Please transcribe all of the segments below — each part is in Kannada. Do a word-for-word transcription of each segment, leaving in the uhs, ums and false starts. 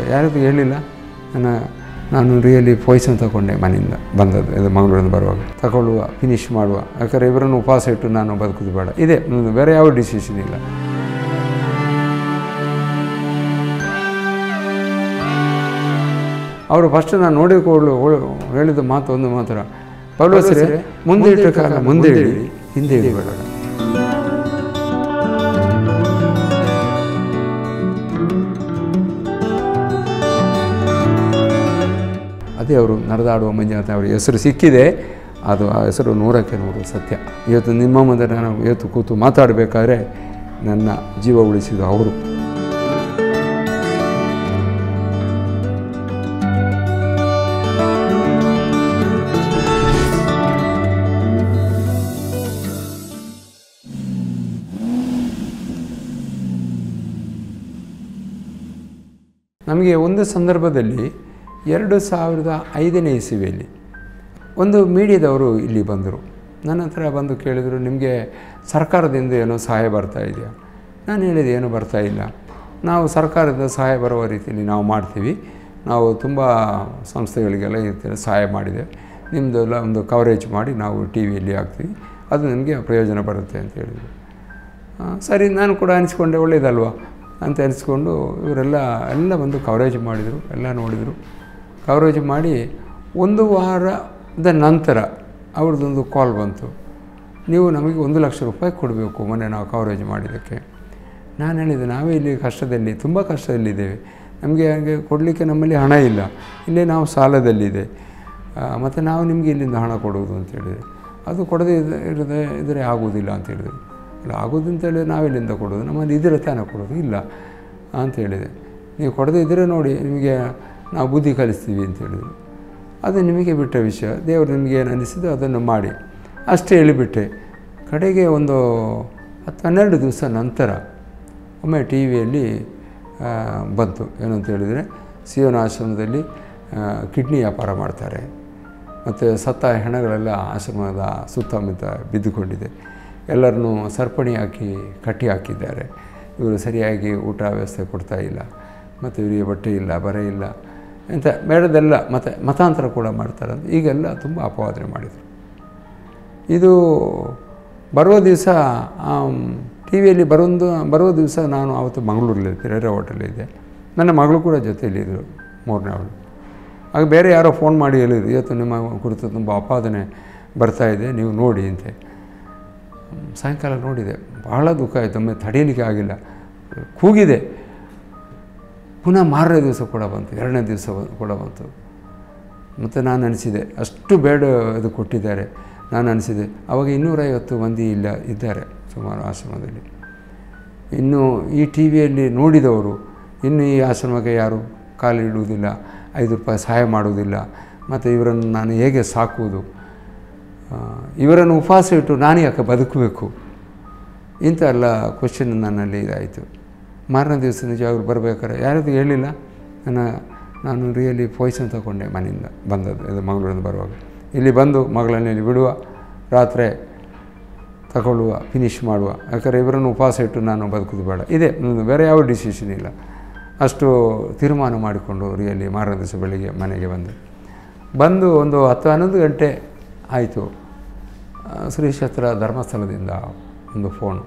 ಯಾರಿಗೂ ಹೇಳಿಲ್ಲ. ನಾನು ನಾನು ರಿಯಲಿ ಪಾಯ್ಸನ್ ತಗೊಂಡೆ ಮನೆಯಿಂದ ಬಂದದ್ದು, ಇದು ಮಂಗಳೂರಿಂದ ಬರುವಾಗ. ತಗೊಳ್ಳುವ, ಫಿನಿಷ್ ಮಾಡುವ, ಯಾಕಂದರೆ ಇವರನ್ನು ಉಪವಾಸ ಇಟ್ಟು ನಾನು ಬದುಕೋದು ಬೇಡ, ಇದೆ ಬೇರೆ ಯಾವ ಡಿಸಿಷನ್ ಇಲ್ಲ. ಅವರು ಫಸ್ಟ್ ನಾನು ನೋಡಿಕೊಳ್ಳು ಹೇಳಿದ ಮಾತು ಒಂದು ಮಾತ್ರ, ಪೌಲೋಸರೇ ಮುಂದೆ ಇಟ್ಟ ಕಾಲ ಮುಂದೆ ಇಡಿ, ಹಿಂದೆ ಇಡಬೇಡ. ಅದೇ ಅವರು ನಡೆದಾಡುವ ಮಂಜುನಾಥ ಅವರ ಹೆಸರು ಸಿಕ್ಕಿದೆ. ಅದು ಆ ಹೆಸರು ನೂರಕ್ಕೆ ನೂರು ಸತ್ಯ. ಇವತ್ತು ನಿಮ್ಮ ಮುಂದೆ ನಾನು ಇವತ್ತು ಕೂತು ಮಾತಾಡಬೇಕಾದ್ರೆ ನನ್ನ ಜೀವ ಉಳಿಸಿದ ಅವರು. ನಮಗೆ ಒಂದು ಸಂದರ್ಭದಲ್ಲಿ ಎರಡು ಸಾವಿರದ ಐದನೇ ಇಸವಿಯಲ್ಲಿ ಒಂದು ಮೀಡಿಯಾದವರು ಇಲ್ಲಿ ಬಂದರು. ನನ್ನ ಹತ್ರ ಬಂದು ಕೇಳಿದರು, ನಿಮಗೆ ಸರ್ಕಾರದಿಂದ ಏನೋ ಸಹಾಯ ಬರ್ತಾ ಇದೆಯಾ? ನಾನು ಹೇಳಿದೆ, ಏನೂ ಬರ್ತಾ ಇಲ್ಲ. ನಾವು ಸರ್ಕಾರದ ಸಹಾಯ ಬರುವ ರೀತಿಯಲ್ಲಿ ನಾವು ಮಾಡ್ತೀವಿ. ನಾವು ತುಂಬ ಸಂಸ್ಥೆಗಳಿಗೆಲ್ಲ ಇರ್ತೀವಿ ಸಹಾಯ ಮಾಡಿದೆ. ನಿಮ್ಮದೆಲ್ಲ ಒಂದು ಕವರೇಜ್ ಮಾಡಿ ನಾವು ಟಿ ವಿಯಲ್ಲಿ ಹಾಕ್ತೀವಿ, ಅದು ನಿಮಗೆ ಪ್ರಯೋಜನ ಬರುತ್ತೆ ಅಂತ ಹೇಳಿದರು. ಸರಿ, ನಾನು ಕೂಡ ಅನಿಸ್ಕೊಂಡೆ, ಒಳ್ಳೆಯದಲ್ವ ಅಂತ ಅನಿಸ್ಕೊಂಡು ಇವರೆಲ್ಲ ಎಲ್ಲ ಬಂದು ಕವರೇಜ್ ಮಾಡಿದರು, ಎಲ್ಲ ನೋಡಿದರು. ಕವರೇಜ್ ಮಾಡಿ ಒಂದು ವಾರದ ನಂತರ ಅವ್ರದ್ದೊಂದು ಕಾಲ್ ಬಂತು, ನೀವು ನಮಗೆ ಒಂದು ಲಕ್ಷ ರೂಪಾಯಿ ಕೊಡಬೇಕು ಮೊನ್ನೆ ನಾವು ಕವರೇಜ್ ಮಾಡಿದ್ದಕ್ಕೆ. ನಾನು ಹೇಳಿದೆ, ನಾವೇ ಇಲ್ಲಿ ಕಷ್ಟದಲ್ಲಿ, ತುಂಬ ಕಷ್ಟದಲ್ಲಿದ್ದೇವೆ, ನಮಗೆ ಹಾಗೆ ಕೊಡಲಿಕ್ಕೆ ನಮ್ಮಲ್ಲಿ ಹಣ ಇಲ್ಲ, ಇಲ್ಲೇ ನಾವು ಸಾಲದಲ್ಲಿದೆ, ಮತ್ತು ನಾವು ನಿಮಗೆ ಇಲ್ಲಿಂದ ಹಣ ಕೊಡುವುದು ಅಂತ ಹೇಳಿದೆ. ಅದು ಕೊಡದೇ ಇರದೆ ಇದ್ದರೆ ಆಗೋದಿಲ್ಲ ಅಂತ ಹೇಳಿದೆ. ಇಲ್ಲ, ಆಗೋದು ಅಂತೇಳಿ ನಾವೆಲ್ಲಿಂದ ಕೊಡೋದು, ನಮ್ಮಲ್ಲಿ ಇದ್ರೆ ತಾನೇ ಕೊಡೋದು, ಇಲ್ಲ ಅಂತ ಹೇಳಿದೆ. ನೀವು ಕೊಡದೇ ಇದ್ದರೆ ನೋಡಿ, ನಿಮಗೆ ನಾವು ಬುದ್ಧಿ ಕಲಿಸ್ತೀವಿ ಅಂತ ಹೇಳಿದರು. ಅದು ನಿಮಗೆ ಬಿಟ್ಟ ವಿಷಯ, ದೇವರು ನಿಮಗೆ ಏನು ಅನ್ನಿಸಿದ್ದು ಅದನ್ನು ಮಾಡಿ ಅಷ್ಟೇ ಹೇಳಿಬಿಟ್ಟೆ. ಕಡೆಗೆ ಒಂದು ಹತ್ತು ಹನ್ನೆರಡು ದಿವಸ ನಂತರ ಒಮ್ಮೆ ಟಿ ವಿಯಲ್ಲಿ ಬಂತು, ಏನು ಅಂತ ಹೇಳಿದರೆ, ಸಿಯೋನ್ ಆಶ್ರಮದಲ್ಲಿ ಕಿಡ್ನಿ ವ್ಯಾಪಾರ ಮಾಡ್ತಾರೆ, ಮತ್ತು ಸತ್ತ ಹೆಣಗಳೆಲ್ಲ ಆಶ್ರಮದ ಸುತ್ತಮುತ್ತ ಬಿದ್ದುಕೊಂಡಿದೆ, ಎಲ್ಲರನ್ನೂ ಸರಪಣಿ ಹಾಕಿ ಕಟ್ಟಿ ಹಾಕಿದ್ದಾರೆ, ಇವರು ಸರಿಯಾಗಿ ಊಟ ವ್ಯವಸ್ಥೆ ಕೊಡ್ತಾಯಿಲ್ಲ, ಮತ್ತು ಇವರಿಗೆ ಬಟ್ಟೆ ಇಲ್ಲ, ಬರೆ ಇಲ್ಲ ಅಂತ ಬೇಡದೆಲ್ಲ, ಮತ್ತು ಮತಾಂತರ ಕೂಡ ಮಾಡ್ತಾರೆ ಅಂತ ಈಗೆಲ್ಲ ತುಂಬ ಅಪವಾದನೆ ಮಾಡಿದರು. ಇದು ಬರುವ ದಿವಸ ಟಿ ವಿಯಲ್ಲಿ ಬರೋದು ಬರುವ ದಿವಸ ನಾನು ಆವತ್ತು ಮಂಗಳೂರಲ್ಲಿದ್ದೆ, ರೇರೆ ಹೋಟೆಲಿದ್ದೆ. ನನ್ನ ಮಗಳು ಕೂಡ ಜೊತೆಯಲ್ಲಿದ್ದರು, ಮೂರನೇ ಅವಳು. ಆಗ ಬೇರೆ ಯಾರೋ ಫೋನ್ ಮಾಡಿ ಹೇಳಿದರು, ಇವತ್ತು ನಿಮ್ಮ ಕುರಿತು ತುಂಬ ಅಪಾದನೆ ಬರ್ತಾಯಿದೆ, ನೀವು ನೋಡಿ ಅಂತೆ. ಸಾಯಂಕಾಲ ನೋಡಿದೆ, ಬಹಳ ದುಃಖ ಆಯಿತು, ಒಮ್ಮೆ ತಡೆಯಲಿಕ್ಕೆ ಆಗಿಲ್ಲ, ಕೂಗಿದೆ. ಪುನಃ ಮಾರನೇ ದಿವಸ ಕೂಡ ಬಂತು, ಎರಡನೇ ದಿವಸ ಕೂಡ ಬಂತು. ಮತ್ತು ನಾನು ಅನಿಸಿದೆ, ಅಷ್ಟು ಬೇಡ ಇದು ಕೊಟ್ಟಿದ್ದಾರೆ. ನಾನು ಅನಿಸಿದೆ, ಆವಾಗ ಇನ್ನೂರೈವತ್ತು ಮಂದಿ ಇಲ್ಲ ಇದ್ದಾರೆ ಸುಮಾರು ಆಶ್ರಮದಲ್ಲಿ. ಇನ್ನು ಈ ಟಿ ವಿಯಲ್ಲಿ ನೋಡಿದವರು ಇನ್ನು ಈ ಆಶ್ರಮಕ್ಕೆ ಯಾರು ಕಾಲಿಡುವುದಿಲ್ಲ, ಐದು ರೂಪಾಯಿ ಸಹಾಯ ಮಾಡುವುದಿಲ್ಲ, ಮತ್ತು ಇವರನ್ನು ನಾನು ಹೇಗೆ ಸಾಕುವುದು, ಇವರನ್ನು ಉಪವಾಸ ಇಟ್ಟು ನಾನು ಯಾಕೆ ಬದುಕಬೇಕು, ಇಂಥ ಎಲ್ಲ ಕ್ವಶನ್ ನನ್ನಲ್ಲಿ ಇದಾಯಿತು. ಮಾರನೇ ದಿವಸ ನಿಜವಾಗ್ಲೂ ಬರಬೇಕಾದ್ರೆ ಯಾರಿಗೂ ಹೇಳಿಲ್ಲ. ನಾನು ನಾನು ರಿಯಲಿ ಪಾಯ್ಸನ್ ತಗೊಂಡೆ ಮನೆಯಿಂದ ಬಂದದ್ದು, ಇದು ಮಂಗಳೂರಿಂದ ಬರುವಾಗ. ಇಲ್ಲಿ ಬಂದು ಮಗಳನ್ನು ಇಲ್ಲಿ ಬಿಡುವ, ರಾತ್ರಿ ತಗೊಳ್ಳುವ, ಫಿನಿಷ್ ಮಾಡುವ, ಯಾಕಂದರೆ ಇವರನ್ನು ಉಪವಾಸ ಇಟ್ಟು ನಾನು ಬದುಕೋದು ಬೇಡ, ಇದೆ ಬೇರೆ ಯಾವ ಡಿಸಿಷನ್ ಇಲ್ಲ. ಅಷ್ಟು ತೀರ್ಮಾನ ಮಾಡಿಕೊಂಡು ರಿಯಲಿ ಮಾರನೇ ದಿವಸ ಬೆಳಿಗ್ಗೆ ಮನೆಗೆ ಬಂದೆ. ಬಂದು ಒಂದು ಹತ್ತು ಹನ್ನೊಂದು ಗಂಟೆ ಆಯಿತು. ಶ್ರೀ ಕ್ಷೇತ್ರ ಧರ್ಮಸ್ಥಳದಿಂದ ಒಂದು ಫೋನು,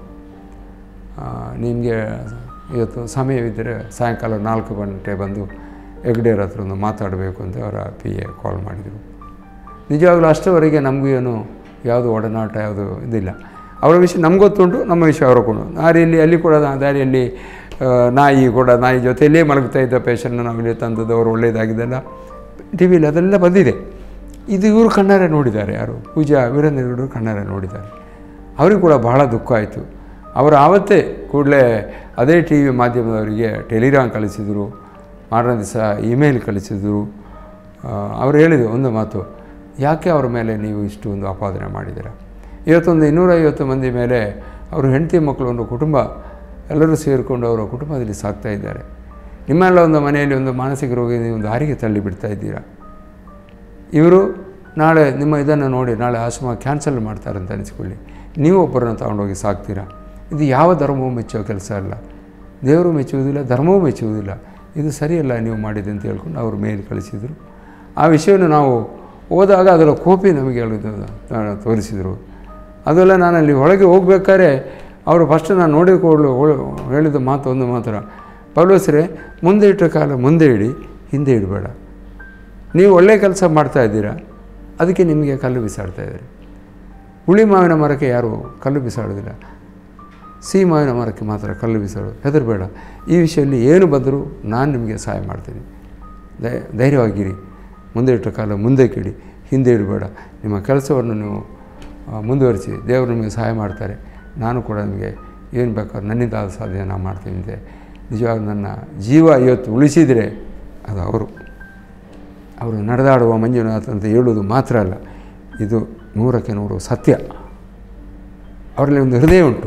ನಿಮಗೆ ಇವತ್ತು ಸಮಯವಿದ್ದರೆ ಸಾಯಂಕಾಲ ನಾಲ್ಕು ಗಂಟೆ ಬಂದು ಹೆಗ್ಡೇರ್ ಹತ್ರ ಒಂದು ಮಾತಾಡಬೇಕು ಅಂತ ಅವರ ಪಿ ಎ ಕಾಲ್ ಮಾಡಿದರು. ನಿಜವಾಗ್ಲೂ ಅಷ್ಟರವರೆಗೆ ನಮಗೂ ಏನು ಯಾವುದು ಒಡನಾಟ ಯಾವುದು ಇದಿಲ್ಲ. ಅವರ ವಿಷಯ ನಮ್ಗೆ ಗೊತ್ತುಂಟು, ನಮ್ಮ ವಿಷಯ ಅವರು ಕೂಡ. ದಾರಿಯಲ್ಲಿ ಅಲ್ಲಿ ಕೂಡ ದಾರಿಯಲ್ಲಿ ನಾಯಿ ಕೂಡ ನಾಯಿ ಜೊತೆಯಲ್ಲೇ ಮಲಗ್ತಾ ಇದ್ದ ಪೇಷಂಟ್ನ ನಾವಿಲ್ಲಿ ತಂದದ್ದು, ಅವರು ಒಳ್ಳೆಯದಾಗಿದ್ದೆಲ್ಲ ಟಿ ವಿಲಿ ಅದೆಲ್ಲ ಬಂದಿದೆ. ಇದು ಇವರು ಕಣ್ಣಾರೆ ನೋಡಿದ್ದಾರೆ, ಯಾರು ಪೂಜಾ ವೀರೇಂದ್ರ ಕಣ್ಣಾರೆ ನೋಡಿದ್ದಾರೆ. ಅವರಿಗೂ ಕೂಡ ಬಹಳ ದುಃಖ ಆಯಿತು. ಅವರು ಆವತ್ತೇ ಕೂಡಲೇ ಅದೇ ಟಿ ವಿ ಮಾಧ್ಯಮದವರಿಗೆ ಟೆಲಿಗ್ರಾಮ್ ಕಳಿಸಿದರು, ಮಾರನೇ ದಿವಸ ಇಮೇಲ್ ಕಳಿಸಿದರು. ಅವರು ಹೇಳಿದರು ಒಂದು ಮಾತು, ಯಾಕೆ ಅವ್ರ ಮೇಲೆ ನೀವು ಇಷ್ಟು ಒಂದು ಆಪಾದನೆ ಮಾಡಿದ್ದೀರ? ಇವತ್ತೊಂದು ಇನ್ನೂರೈವತ್ತು ಮಂದಿ ಮೇಲೆ ಅವರು ಹೆಂಡತಿ ಮಕ್ಕಳು, ಒಂದು ಕುಟುಂಬ ಎಲ್ಲರೂ ಸೇರಿಕೊಂಡು ಅವರ ಕುಟುಂಬದಲ್ಲಿ ಸಾಕ್ತಾ ಇದ್ದಾರೆ. ನಿಮ್ಮೆಲ್ಲ ಒಂದು ಮನೆಯಲ್ಲಿ ಒಂದು ಮಾನಸಿಕ ರೋಗಿ ನೀವು ಒಂದು ಹಾರಿಗೆ ತಳ್ಳಿ ಬಿಡ್ತಾ ಇದ್ದೀರಾ. ಇವರು ನಾಳೆ ನಿಮ್ಮ ಇದನ್ನು ನೋಡಿ ನಾಳೆ ಆಶ್ರಮ ಕ್ಯಾನ್ಸಲ್ ಮಾಡ್ತಾರೆ ಅಂತ ಅನಿಸ್ಕೊಳ್ಳಿ, ನೀವು ಒಬ್ಬರನ್ನು ತಗೊಂಡೋಗಿ ಸಾಕ್ತೀರಾ? ಇದು ಯಾವ ಧರ್ಮವೂ ಮೆಚ್ಚುವ ಕೆಲಸ ಅಲ್ಲ. ದೇವರು ಮೆಚ್ಚುವುದಿಲ್ಲ, ಧರ್ಮವೂ ಮೆಚ್ಚುವುದಿಲ್ಲ. ಇದು ಸರಿಯಲ್ಲ ನೀವು ಮಾಡಿದೆ ಅಂತ ಹೇಳ್ಕೊಂಡು ಅವರು ಮೇಲ್ ಕಳಿಸಿದರು. ಆ ವಿಷಯವನ್ನು ನಾವು ಹೋದಾಗ ಅದರ ಕಾಪಿ ನಮಗೆ ಹೇಳಿದ್ದು ತೋರಿಸಿದರು. ಅದೆಲ್ಲ ನಾನು ಅಲ್ಲಿ ಒಳಗೆ ಹೋಗ್ಬೇಕಾದ್ರೆ ಅವರು ಫಸ್ಟ್ ನಾನು ನೋಡಿಕೊಳ್ಳು ಹೇಳಿದ ಮಾತು ಒಂದು ಮಾತ್ರ, ಪೌಲೋಸರೇ ಮುಂದೆ ಇಟ್ಟ ಕಾಲ ಮುಂದೆ ಇಡಿ, ಹಿಂದೆ ಇಡಬೇಡ. ನೀವು ಒಳ್ಳೆಯ ಕೆಲಸ ಮಾಡ್ತಾಯಿದ್ದೀರಾ, ಅದಕ್ಕೆ ನಿಮಗೆ ಕಲ್ಲು ಬಿಸಾಡ್ತಾಯಿದ್ದೀರಿ. ಹುಳಿ ಮಾವಿನ ಮರಕ್ಕೆ ಯಾರು ಕಲ್ಲು ಬಿಸಾಡೋದಿಲ್ಲ, ಸಿಹಿ ಮಾವಿನ ಮರಕ್ಕೆ ಮಾತ್ರ ಕಲ್ಲು ಬಿಸಾಡೋದು. ಹೆದರಬೇಡ, ಈ ವಿಷಯದಲ್ಲಿ ಏನು ಬಂದರೂ ನಾನು ನಿಮಗೆ ಸಹಾಯ ಮಾಡ್ತೀನಿ, ಧೈ ಧೈರ್ಯವಾಗಿರಿ, ಮುಂದೆ ಇಟ್ಟ ಕಾಲ ಮುಂದೆ ಕಿಡಿ, ಹಿಂದೆ ಇಡಬೇಡ. ನಿಮ್ಮ ಕೆಲಸವನ್ನು ನೀವು ಮುಂದುವರಿಸಿ, ದೇವರು ನಿಮಗೆ ಸಹಾಯ ಮಾಡ್ತಾರೆ. ನಾನು ಕೂಡ ನಿಮಗೆ ಏನು ಬೇಕಾದ್ರೂ ನನ್ನಿಂದಾದ ಸಾಧ್ಯ ನಾನು ಮಾಡ್ತೀನಿ ಅಂತೆ. ನಿಜವಾಗ ನನ್ನ ಜೀವ ಇವತ್ತು ಉಳಿಸಿದರೆ ಅದು ಅವರು ಅವರು ನಡೆದಾಡುವ ಮಂಜುನಾಥ ಅಂತ ಹೇಳುವುದು ಮಾತ್ರ ಅಲ್ಲ, ಇದು ನೂರಕ್ಕೆ ನೂರು ಸತ್ಯ. ಅವರಲ್ಲಿ ಒಂದು ಹೃದಯ ಉಂಟು.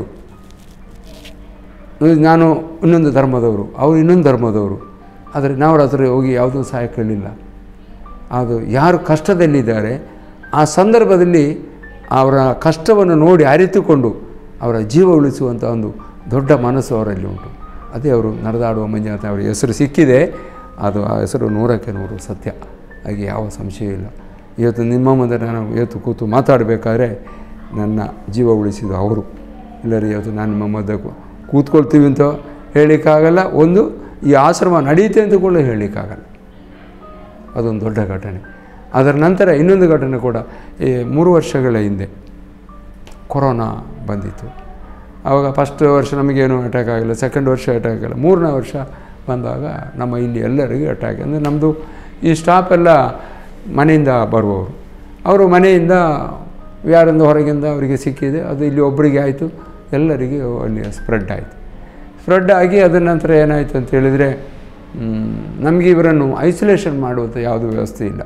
ನಾನು ಇನ್ನೊಂದು ಧರ್ಮದವರು, ಅವರು ಇನ್ನೊಂದು ಧರ್ಮದವರು, ಆದರೆ ನಾವು ಹತ್ರ ಹೋಗಿ ಯಾವುದೂ ಸಹಾಯ ಕೇಳಲಿಲ್ಲ. ಅದು ಯಾರು ಕಷ್ಟದಲ್ಲಿದ್ದಾರೆ ಆ ಸಂದರ್ಭದಲ್ಲಿ ಅವರ ಕಷ್ಟವನ್ನು ನೋಡಿ ಅರಿತುಕೊಂಡು ಅವರ ಜೀವ ಉಳಿಸುವಂಥ ಒಂದು ದೊಡ್ಡ ಮನಸ್ಸು ಅವರಲ್ಲಿ ಉಂಟು. ಅದೇ ಅವರು ನಡೆದಾಡುವ ಮಂಜುನಾಥ ಅವರ ಹೆಸರು ಸಿಕ್ಕಿದೆ. ಅದು ಆ ಹೆಸರು ನೂರಕ್ಕೆ ನೂರು ಸತ್ಯ, ಹಾಗೆ ಯಾವ ಸಂಶಯ ಇಲ್ಲ. ಇವತ್ತು ನಿಮ್ಮ ಮುಂದೆ ನಾನು ಇವತ್ತು ಕೂತು ಮಾತಾಡಬೇಕಾದ್ರೆ ನನ್ನ ಜೀವ ಉಳಿಸಿದ್ದು ಅವರು. ಇಲ್ಲರಿ ಇವತ್ತು ನಾನು ನಿಮ್ಮ ಮಧ್ಯೆ ಕೂತ್ಕೊಳ್ತೀವಿ ಅಂತ ಹೇಳಲಿಕ್ಕಾಗಲ್ಲ, ಒಂದು ಈ ಆಶ್ರಮ ನಡೆಯುತ್ತೆ ಅಂತ ಕೂಡ ಹೇಳಲಿಕ್ಕಾಗಲ್ಲ. ಅದೊಂದು ದೊಡ್ಡ ಘಟನೆ. ಅದರ ನಂತರ ಇನ್ನೊಂದು ಘಟನೆ ಕೂಡ ಈ ಮೂರು ವರ್ಷಗಳ ಹಿಂದೆ ಕೊರೋನಾ ಬಂದಿತ್ತು. ಆವಾಗ ಫಸ್ಟ್ ವರ್ಷ ನಮಗೇನು ಅಟ್ಯಾಕ್ ಆಗಿಲ್ಲ, ಸೆಕೆಂಡ್ ವರ್ಷ ಅಟ್ಯಾಕ್ ಆಗಿಲ್ಲ, ಮೂರನೇ ವರ್ಷ ಬಂದಾಗ ನಮ್ಮ ಇಲ್ಲಿ ಎಲ್ಲರಿಗೂ ಅಟ್ಯಾಕ್. ಅಂದರೆ ನಮ್ಮದು ಈ ಸ್ಟಾಫ್ ಎಲ್ಲ ಮನೆಯಿಂದ ಬರುವವರು, ಅವರು ಮನೆಯಿಂದ ಯಾರಿಂದ ಹೊರಗಿಂದ ಅವರಿಗೆ ಸಿಕ್ಕಿದೆ, ಅದು ಇಲ್ಲಿ ಒಬ್ಬರಿಗೆ ಆಯಿತು, ಎಲ್ಲರಿಗೂ ಅಲ್ಲಿ ಸ್ಪ್ರೆಡ್ ಆಯಿತು. ಸ್ಪ್ರೆಡ್ ಆಗಿ ಅದರ ನಂತರ ಏನಾಯಿತು ಅಂತ ಹೇಳಿದರೆ, ನಮಗೆ ಇವರನ್ನು ಐಸೋಲೇಷನ್ ಮಾಡುವಂಥ ಯಾವುದೂ ವ್ಯವಸ್ಥೆ ಇಲ್ಲ.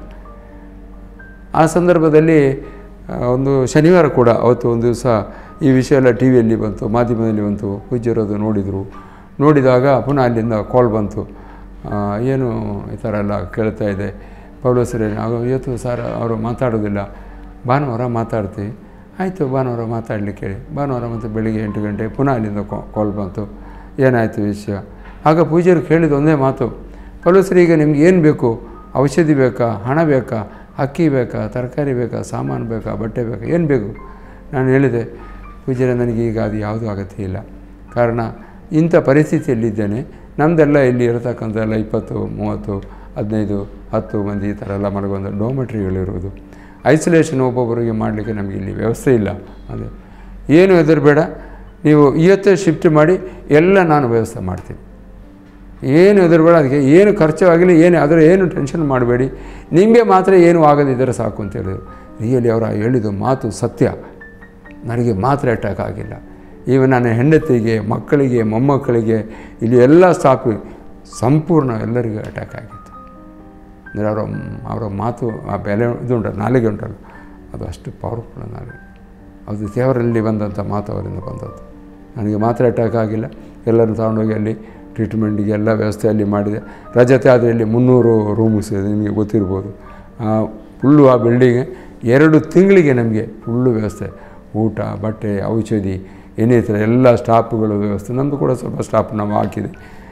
ಆ ಸಂದರ್ಭದಲ್ಲಿ ಒಂದು ಶನಿವಾರ ಕೂಡ ಅವತ್ತು ಒಂದು ದಿವಸ ಈ ವಿಷಯ ಎಲ್ಲ ಟಿ ವಿಯಲ್ಲಿ ಬಂತು, ಮಾಧ್ಯಮದಲ್ಲಿ ಬಂತು, ಪೂಜ್ಯರದು ನೋಡಿದರು. ನೋಡಿದಾಗ ಪುನಃ ಅಲ್ಲಿಂದ ಕಾಲ್ ಬಂತು, ಏನು ಈ ಥರ ಎಲ್ಲ ಕೇಳ್ತಾ ಇದೆ ಪೌಲೋಸರೇ, ಆಗ ಇವತ್ತು ಸರ್ ಅವರು ಮಾತಾಡೋದಿಲ್ಲ, ಭಾನುವಾರ ಮಾತಾಡ್ತೀವಿ. ಆಯಿತು, ಭಾನುವಾರ ಮಾತಾಡಲಿಕ್ಕೆ ಹೇಳಿ. ಭಾನುವಾರ ಮತ್ತು ಬೆಳಿಗ್ಗೆ ಎಂಟು ಗಂಟೆ ಪುನಃ ಅಲ್ಲಿಂದ ಕಾಲ್ ಬಂತು, ಏನಾಯಿತು ವಿಷಯ. ಆಗ ಪೂಜ್ಯರು ಕೇಳಿದ ಒಂದೇ ಮಾತು, ಪೌಲೋಸರೇ ಈಗ ನಿಮ್ಗೆ ಏನು ಬೇಕು, ಔಷಧಿ ಬೇಕಾ, ಹಣ ಬೇಕಾ, ಅಕ್ಕಿ ಬೇಕಾ, ತರಕಾರಿ ಬೇಕಾ, ಸಾಮಾನು ಬೇಕಾ, ಬಟ್ಟೆ ಬೇಕಾ, ಏನು ಬೇಕು? ನಾನು ಹೇಳಿದೆ, ಪೂಜ್ಯರೇ ನನಗೆ ಈಗ ಅದು ಯಾವುದೂ ಅಗತ್ಯ ಇಲ್ಲ, ಕಾರಣ ಇಂಥ ಪರಿಸ್ಥಿತಿಯಲ್ಲಿದ್ದೇನೆ. ನಮ್ಮದೆಲ್ಲ ಇಲ್ಲಿ ಇರತಕ್ಕಂಥ ಎಲ್ಲ ಇಪ್ಪತ್ತು ಮೂವತ್ತು ಹದಿನೈದು ಹತ್ತು ಮಂದಿ ಈ ಥರ ಎಲ್ಲ ಮಲಗುವಂಥ ಡೋಮೆಟ್ರಿಗಳಿರೋದು. ಐಸೋಲೇಷನ್ ಒಬ್ಬೊಬ್ಬರಿಗೆ ಮಾಡಲಿಕ್ಕೆ ನಮಗೆ ಇಲ್ಲಿ ವ್ಯವಸ್ಥೆ ಇಲ್ಲ. ಅದೇ ಏನು ಹೆದರಬೇಡ, ನೀವು ಇವತ್ತೇ ಶಿಫ್ಟ್ ಮಾಡಿ ಎಲ್ಲ ನಾನು ವ್ಯವಸ್ಥೆ ಮಾಡ್ತೀನಿ, ಏನು ಹೆದರಬೇಡ, ಅದಕ್ಕೆ ಏನು ಖರ್ಚು ಆಗಲಿ, ಏನು ಅದರ ಏನು ಟೆನ್ಷನ್ ಮಾಡಬೇಡಿ, ನಿಮಗೆ ಮಾತ್ರ ಏನು ಆಗದಿದ್ದರೆ ಸಾಕು ಅಂತ ಹೇಳಿದರು. ರಿಯಲಿ ಅವರ ಹೇಳಿದ ಮಾತು ಸತ್ಯ. ನನಗೆ ಮಾತ್ರ ಅಟ್ಯಾಕ್ ಆಗಿಲ್ಲ, ಈಗ ನನ್ನ ಹೆಂಡತಿಗೆ, ಮಕ್ಕಳಿಗೆ, ಮೊಮ್ಮಕ್ಕಳಿಗೆ, ಇಲ್ಲಿ ಎಲ್ಲ ಸ್ಟಾಫ್ ಸಂಪೂರ್ಣ ಎಲ್ಲರಿಗೂ ಅಟ್ಯಾಕ್ ಆಗಿತ್ತು. ಅಂದರೆ ಅವರ ಅವರ ಮಾತು ಆ ಬೆಲೆ ಇದು ಉಂಟಲ್ಲ, ನಾಲಿಗೆ ಉಂಟಲ್ಲ, ಅದು ಅಷ್ಟು ಪವರ್ಫುಲ್ ನಾಲಿಗೆ. ಅದು ದೇವರಲ್ಲಿ ಬಂದಂಥ ಮಾತು ಅವರಿಂದ ಬಂದದ್ದು. ನನಗೆ ಮಾತ್ರ ಅಟ್ಯಾಕ್ ಆಗಿಲ್ಲ, ಎಲ್ಲರೂ ತಗೊಂಡೋಗಿ ಅಲ್ಲಿ ಟ್ರೀಟ್ಮೆಂಟಿಗೆ ಎಲ್ಲ ವ್ಯವಸ್ಥೆ ಅಲ್ಲಿ ಮಾಡಿದೆ. ರಜತೆ ಆದರೆ ಇಲ್ಲಿ ಮುನ್ನೂರು ರೂಮ್ಸ್ ಇದೆ, ನಿಮಗೆ ಗೊತ್ತಿರ್ಬೋದು. ಫುಲ್ಲು ಆ ಬಿಲ್ಡಿಂಗ್ ಎರಡು ತಿಂಗಳಿಗೆ ನಮಗೆ ಫುಲ್ಲು ವ್ಯವಸ್ಥೆ, ಊಟ, ಬಟ್ಟೆ, ಔಷಧಿ, ಇನ್ನಿತರ ಎಲ್ಲ ಸ್ಟಾಫ್ಗಳು ವ್ಯವಸ್ಥೆ. ನಮ್ಮದು ಕೂಡ ಸ್ವಲ್ಪ ಸ್ಟಾಫ್ ನಾವು ಹಾಕಿದೆ,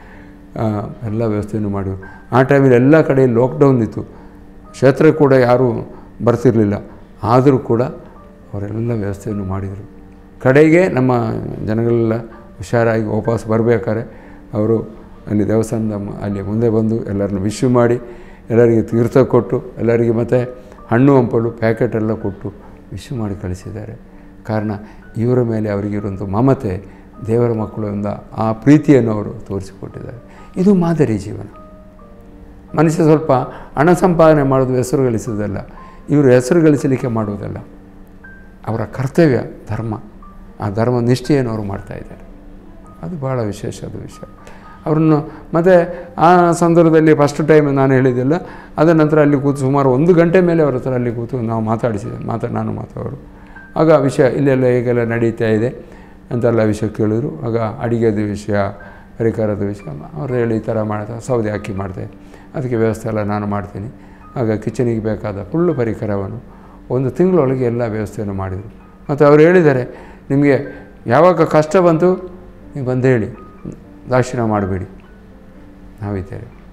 ಎಲ್ಲ ವ್ಯವಸ್ಥೆಯನ್ನು ಮಾಡಿದ್ರು. ಆ ಟೈಮಲ್ಲಿ ಎಲ್ಲ ಕಡೆ ಲಾಕ್ಡೌನ್ ಇತ್ತು, ಕ್ಷೇತ್ರ ಕೂಡ ಯಾರೂ ಬರ್ತಿರಲಿಲ್ಲ, ಆದರೂ ಕೂಡ ಅವರೆಲ್ಲ ವ್ಯವಸ್ಥೆಯನ್ನು ಮಾಡಿದರು. ಕಡೆಗೆ ನಮ್ಮ ಜನಗಳೆಲ್ಲ ಹುಷಾರಾಗಿ ವಾಪಸ್ ಬರಬೇಕಾದ್ರೆ ಅವರು ಅಲ್ಲಿ ದೇವಸ್ಥಾನದ ಅಲ್ಲಿ ಮುಂದೆ ಬಂದು ಎಲ್ಲರನ್ನು ವಿಶ್ ಮಾಡಿ, ಎಲ್ಲರಿಗೆ ತೀರ್ಥ ಕೊಟ್ಟು, ಎಲ್ಲರಿಗೆ ಮತ್ತು ಹಣ್ಣು ಹಂಪಲು ಪ್ಯಾಕೆಟ್ ಎಲ್ಲ ಕೊಟ್ಟು ವಿಶ್ ಮಾಡಿ ಕಳಿಸಿದ್ದಾರೆ. ಕಾರಣ ಇವರ ಮೇಲೆ ಅವರಿಗಿರುವಂಥ ಮಮತೆ, ದೇವರ ಮಕ್ಕಳಿಂದ ಆ ಪ್ರೀತಿಯನ್ನು ಅವರು ತೋರಿಸಿಕೊಟ್ಟಿದ್ದಾರೆ. ಇದು ಮಾದರಿ ಜೀವನ. ಮನುಷ್ಯ ಸ್ವಲ್ಪ ಹಣ ಸಂಪಾದನೆ ಮಾಡೋದು ಹೆಸರು ಗಳಿಸೋದಲ್ಲ, ಇವರು ಹೆಸರು ಗಳಿಸಲಿಕ್ಕೆ ಮಾಡುವುದಲ್ಲ, ಅವರ ಕರ್ತವ್ಯ ಧರ್ಮ, ಆ ಧರ್ಮ ನಿಷ್ಠೆಯನ್ನು ಅವರು ಮಾಡ್ತಾಯಿದ್ದಾರೆ. ಅದು ಭಾಳ ವಿಶೇಷ ಅದು ವಿಷಯ. ಅವ್ರನ್ನು ಮತ್ತು ಆ ಸಂದರ್ಭದಲ್ಲಿ ಫಸ್ಟ್ ಟೈಮ್ ನಾನು ಹೇಳಿದ್ದಿಲ್ಲ, ಅದರ ನಂತರ ಅಲ್ಲಿ ಕೂತು ಸುಮಾರು ಒಂದು ಗಂಟೆ ಮೇಲೆ ಅವ್ರ ಹತ್ರ ಅಲ್ಲಿ ಕೂತು ನಾವು ಮಾತಾಡಿಸಿದೆ, ಮಾತಾ ನಾನು ಮಾತಾಡೋರು. ಆಗ ವಿಷಯ ಇಲ್ಲೆಲ್ಲ ಹೇಗೆಲ್ಲ ನಡೀತಾ ಇದೆ ಅಂತೆಲ್ಲ ವಿಷಯ ಕೇಳಿದ್ರು. ಆಗ ಅಡುಗೆದು ವಿಷಯ, ಪರಿಕರದ ವಿಷಯ ಅವರು ಹೇಳಿ ಈ ಥರ ಮಾಡ್ತಾರೆ, ಸೌದೆ ಅಕ್ಕಿ ಮಾಡ್ತಾರೆ, ಅದಕ್ಕೆ ವ್ಯವಸ್ಥೆ ಎಲ್ಲ ನಾನು ಮಾಡ್ತೀನಿ. ಆಗ ಕಿಚನಿಗೆ ಬೇಕಾದ ಫುಲ್ಲು ಪರಿಕರವನ್ನು ಒಂದು ತಿಂಗಳೊಳಗೆ ಎಲ್ಲ ವ್ಯವಸ್ಥೆಯನ್ನು ಮಾಡಿದರು. ಮತ್ತು ಅವರು ಹೇಳಿದ್ದಾರೆ, ನಿಮಗೆ ಯಾವಾಗ ಕಷ್ಟ ಬಂತು ನೀವು ಬಂದು ಹೇಳಿ, ದಾಕ್ಷಿಣ್ಯ ಮಾಡಬೇಡಿ, ನಾವಿದ್ದೇವೆ.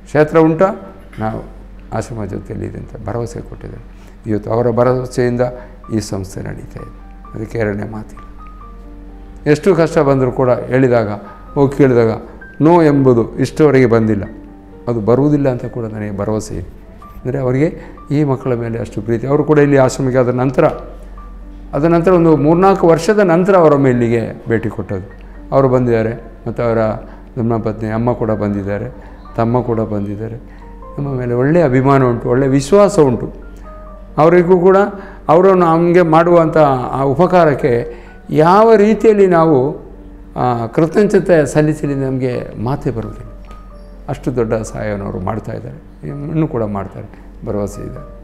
ಕ್ಷೇತ್ರ ಉಂಟಾ, ನಾವು ಆಶ್ರಮ ಜೊತೆಯಲ್ಲಿದೆ ಅಂತ ಭರವಸೆ ಕೊಟ್ಟಿದ್ದಾರೆ. ಇವತ್ತು ಅವರ ಭರವಸೆಯಿಂದ ಈ ಸಂಸ್ಥೆ ನಡೀತಾ ಇದೆ. ಅದಕ್ಕೆ ಎರಡನೇ ಮಾತಿಲ್ಲ. ಎಷ್ಟು ಕಷ್ಟ ಬಂದರೂ ಕೂಡ ಹೇಳಿದಾಗ ಹೋಗಿ ಕೇಳಿದಾಗ ನೋ ಎಂಬುದು ಇಷ್ಟವರೆಗೆ ಬಂದಿಲ್ಲ, ಅದು ಬರುವುದಿಲ್ಲ ಅಂತ ಕೂಡ ನನಗೆ ಭರವಸೆ ಇದೆ. ಅಂದರೆ ಅವರಿಗೆ ಈ ಮಕ್ಕಳ ಮೇಲೆ ಅಷ್ಟು ಪ್ರೀತಿ. ಅವರು ಕೂಡ ಇಲ್ಲಿ ಆಶ್ರಮಕ್ಕೆ ಆದ ನಂತರ ಅದ ನಂತರ ಒಂದು ಮೂರ್ನಾಲ್ಕು ವರ್ಷದ ನಂತರ ಅವರೊಮ್ಮೆ ಇಲ್ಲಿಗೆ ಭೇಟಿ ಕೊಟ್ಟದ್ದು. ಅವರು ಬಂದಿದ್ದಾರೆ, ಮತ್ತು ಅವರ ಧರ್ಮಪತ್ನಿ ಅಮ್ಮ ಕೂಡ ಬಂದಿದ್ದಾರೆ, ತಮ್ಮ ಕೂಡ ಬಂದಿದ್ದಾರೆ. ನಮ್ಮ ಮೇಲೆ ಒಳ್ಳೆಯ ಅಭಿಮಾನ ಉಂಟು, ಒಳ್ಳೆಯ ವಿಶ್ವಾಸ ಉಂಟು. ಅವರಿಗೂ ಕೂಡ ಅವರು ನಮಗೆ ಮಾಡುವಂಥ ಆ ಉಪಕಾರಕ್ಕೆ ಯಾವ ರೀತಿಯಲ್ಲಿ ನಾವು ಕೃತಜ್ಞತೆ ಸಲ್ಲಿಸಲಿ ನಮಗೆ ಮಾತೇ ಬರುವುದಿಲ್ಲ. ಅಷ್ಟು ದೊಡ್ಡ ಸಹಾಯವನ್ನು ಅವರು ಮಾಡ್ತಾಯಿದ್ದಾರೆ, ಇನ್ನೂ ಕೂಡ ಮಾಡ್ತಾರೆ, ಭರವಸೆ ಇದೆ.